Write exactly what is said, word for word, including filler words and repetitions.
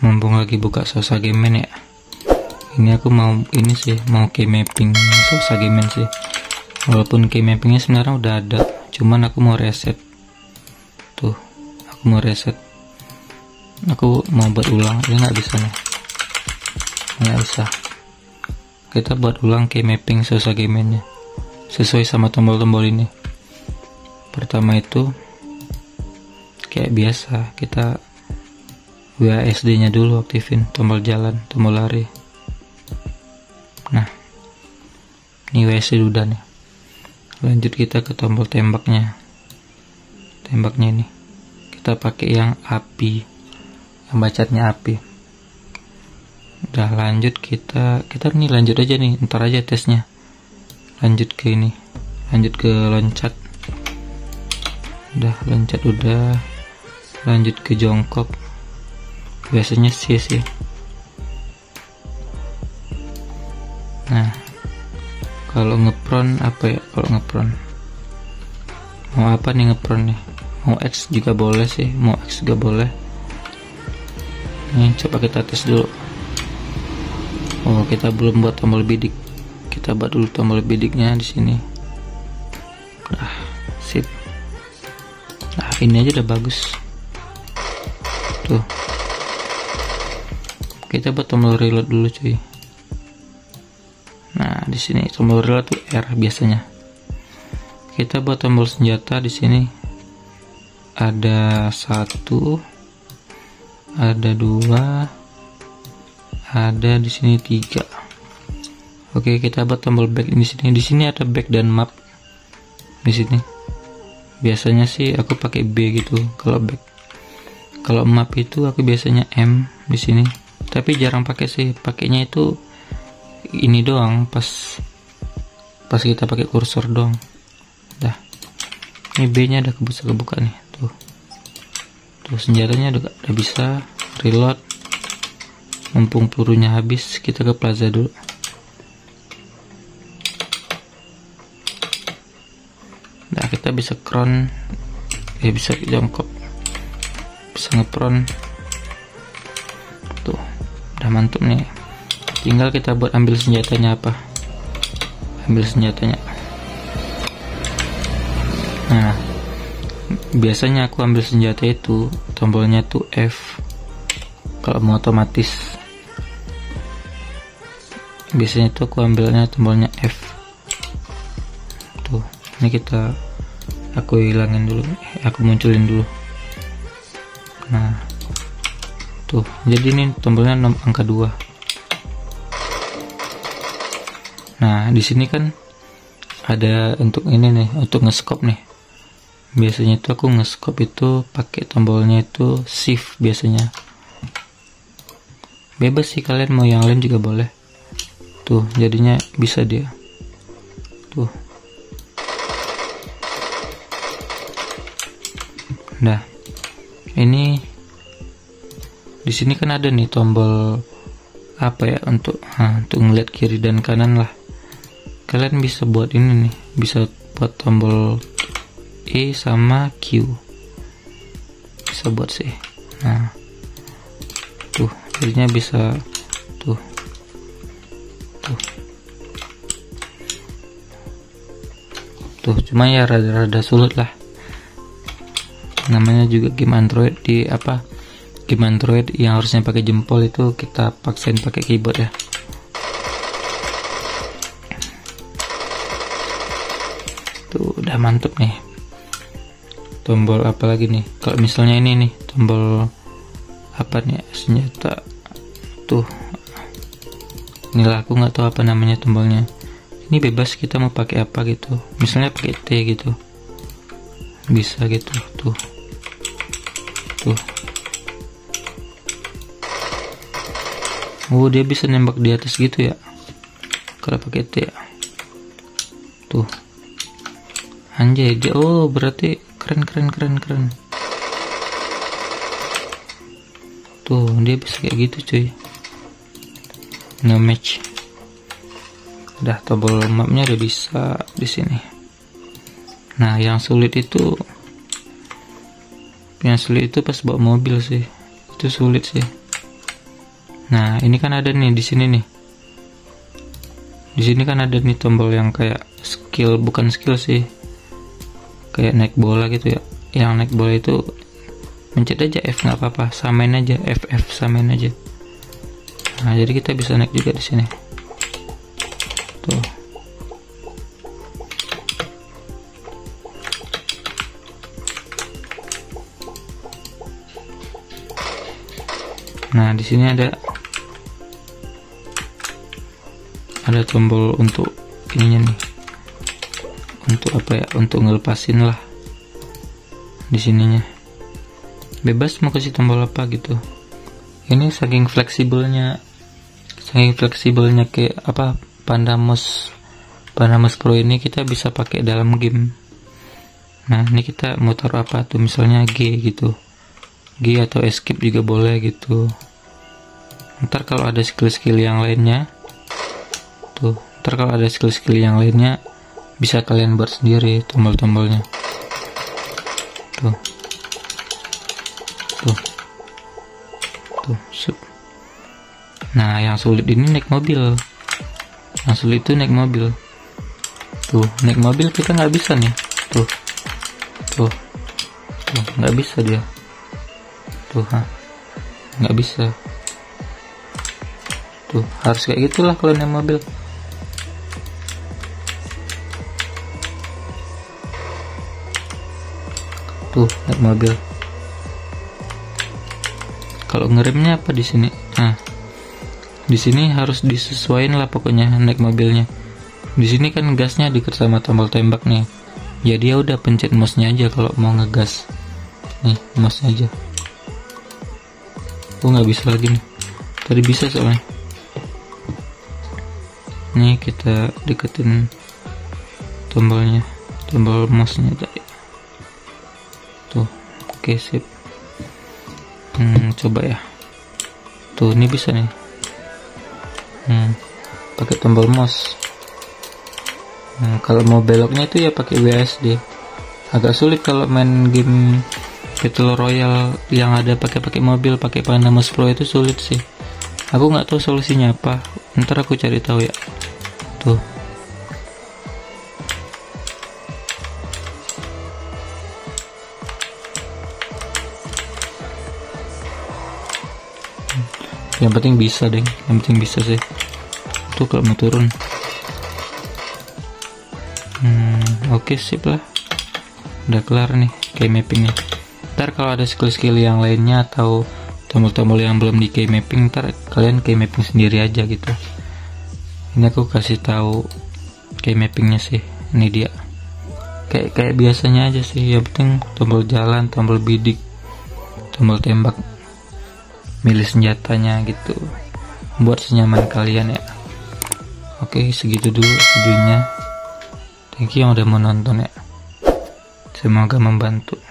mumpung lagi buka Sosa Gamen ya, ini aku mau ini sih, mau key mapping Sosa Gamen sih. Walaupun key mappingnya sebenarnya udah ada, cuman aku mau reset. Tuh, aku mau reset. Aku mau buat ulang, ini nggak bisa nih, nggak bisa. Kita buat ulang key mapping Sosa Gamennya sesuai sama tombol-tombol ini. Pertama itu kayak biasa, kita W A S D nya dulu aktifin, tombol jalan, tombol lari. Nah, ini W A S D udah nih. Lanjut kita ke tombol tembaknya. Tembaknya ini kita pakai yang api, yang bacanya api. Udah, lanjut kita kita nih lanjut aja nih, ntar aja tesnya. Lanjut ke ini, lanjut ke loncat. Udah, loncat udah. Lanjut ke jongkok, biasanya C sih. Nah, kalau ngepron apa ya? Kalau ngepron mau apa nih ngepron nih? Mau X juga boleh sih, mau X juga boleh. Nih coba kita tes dulu. Oh, kita belum buat tombol bidik. Kita buat dulu tombol bidiknya di sini. Nah, sip. Nah, ini aja udah bagus. Tuh. Kita buat tombol reload dulu, cuy. Nah, di sini tombol reload tuh R biasanya. Kita buat tombol senjata di sini. Ada satu, ada dua, ada di sini tiga. Oke, kita buat tombol back di sini. Di sini ada back dan map. Di sini. Biasanya sih aku pakai B gitu kalau back. Kalau map itu aku biasanya M di sini. Tapi jarang pakai sih. Pakainya itu ini doang pas pas kita pakai kursor doang. Dah. Ini B-nya udah kebuka kebuka nih, tuh. Tuh senjatanya udah, udah bisa reload. Mumpung pelurunya habis, kita ke plaza dulu. Nah, kita bisa cron, ya bisa jongkok, bisa ngepron. Tuh, udah mantap nih. Tinggal kita buat ambil senjatanya apa. Ambil senjatanya. Nah, biasanya aku ambil senjata itu tombolnya tuh F. Kalau mau otomatis, biasanya tuh aku ambilnya tombolnya F. Tuh, ini kita aku hilangin dulu, aku munculin dulu. Nah, tuh, jadi ini tombolnya nomor angka dua. Nah, di sini kan ada untuk ini nih, untuk nge-scope nih. Biasanya itu aku nge-scope itu pakai tombolnya itu shift biasanya. Bebas sih, kalian mau yang lain juga boleh. Tuh, jadinya bisa dia. Tuh. Nah, ini di sini kan ada nih tombol apa ya untuk nah, untuk ngeliat kiri dan kanan lah. Kalian bisa buat ini nih, bisa buat tombol E sama Q, bisa buat sih. Nah, tuh jadinya bisa tuh tuh tuh cuma ya rada-rada sulit lah, namanya juga game Android. Di apa, game Android yang harusnya pakai jempol itu kita paksain pakai keyboard ya. Tuh udah mantep nih. Tombol apa lagi nih? Kalau misalnya ini nih tombol apa nih, senjata tuh, inilah aku nggak tahu apa namanya tombolnya. Ini bebas kita mau pakai apa gitu, misalnya pakai T gitu, bisa gitu. Tuh tuh oh, dia bisa nembak di atas gitu ya kalau pakai T ya. Tuh anjay, dia oh berarti keren keren keren keren. Tuh dia bisa kayak gitu cuy, no match. Udah, tombol mapnya udah bisa di sini. Nah, yang sulit itu yang sulit itu pas bawa mobil sih, itu sulit sih. Nah ini kan ada nih di sini nih, di sini kan ada nih tombol yang kayak skill, bukan skill sih, kayak naik bola gitu ya. Yang naik bola itu mencet aja F, nggak apa-apa, samain aja F F, samain aja. Nah jadi kita bisa naik juga di sini tuh. Nah di sini ada ada tombol untuk ininya nih, untuk apa ya, untuk ngelepasin lah. Di sininya bebas mau kasih tombol apa gitu. Ini saking fleksibelnya, saking fleksibelnya kayak apa, Pandamouse Pandamouse Pro ini kita bisa pakai dalam game. Nah ini kita mau taruh apa tuh, misalnya G gitu, G atau escape juga boleh gitu. Ntar kalau ada skill-skill yang lainnya tuh, ntar kalau ada skill-skill yang lainnya bisa kalian buat sendiri tombol-tombolnya tuh tuh tuh sup. Nah yang sulit ini naik mobil, yang sulit itu naik mobil tuh. Naik mobil kita nggak bisa nih tuh tuh tuh, nggak bisa dia tuh, ha nggak bisa tuh, harus kayak gitulah kalau naik mobil. Tuh naik mobil. Kalau ngeremnya apa di sini? Nah, di sini harus disesuaikan lah pokoknya naik mobilnya. Di sini kan gasnya diikat sama tombol tembak nih. Jadi ya udah pencet mouse-nya aja kalau mau ngegas. Nih, mouse-nya aja. Oh nggak bisa lagi nih. Tadi bisa soalnya. Nih kita deketin tombolnya, tombol mouse-nya tadi. Tuh, oke okay, sip. Hmm, coba ya. Tuh, ini bisa nih. Hmm, pakai tombol mouse. Nah, kalau mau beloknya itu ya pakai W A S D. Agak sulit kalau main game Battle Royale yang ada pakai-pakai mobil, pakai Pandamouse Pro itu sulit sih. Aku nggak tahu solusinya apa. Ntar aku cari tahu ya. Tuh. Yang penting bisa deh, yang penting bisa sih. Tuh kalau mau turun. Hmm, oke okay, sip lah. Udah kelar nih key mappingnya. Ntar kalau ada skill-skill yang lainnya atau tombol-tombol yang belum di key mapping, ntar kalian key mapping sendiri aja gitu. Ini aku kasih tahu key mappingnya sih. Ini dia. Kayak kayak biasanya aja sih. Yang penting tombol jalan, tombol bidik, tombol tembak, milih senjatanya gitu. Buat senyaman kalian ya. Oke, segitu dulu videonya. Thank you yang udah mau nonton ya. Semoga membantu.